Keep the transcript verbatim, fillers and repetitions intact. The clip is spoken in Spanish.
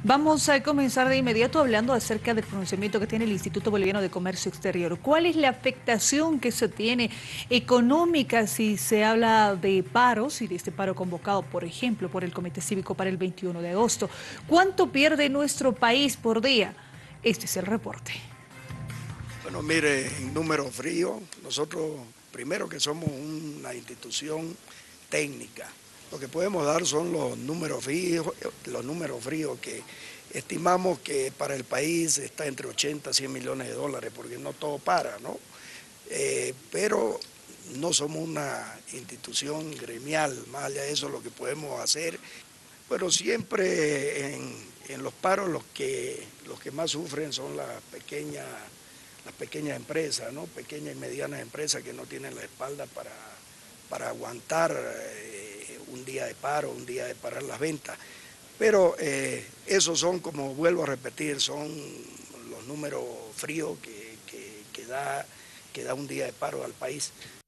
Vamos a comenzar de inmediato hablando acerca del pronunciamiento que tiene el Instituto Boliviano de Comercio Exterior. ¿Cuál es la afectación que se tiene económica si se habla de paros y de este paro convocado, por ejemplo, por el Comité Cívico para el veintiuno de agosto? ¿Cuánto pierde nuestro país por día? Este es el reporte. Bueno, mire, en número frío, nosotros primero que somos una institución técnica, lo que podemos dar son los números fríos, los números fríos que estimamos que para el país está entre ochenta y cien millones de dólares, porque no todo para, ¿no? Eh, pero no somos una institución gremial, más allá de eso lo que podemos hacer, pero siempre en, en los paros los que, los que más sufren son las pequeñas las pequeñas empresas, ¿no? Pequeñas y medianas empresas que no tienen la espalda para, para aguantar eh, un día de paro, un día de parar las ventas. Pero eh, esos son, como vuelvo a repetir, son los números fríos que, que, que, da, que da un día de paro al país.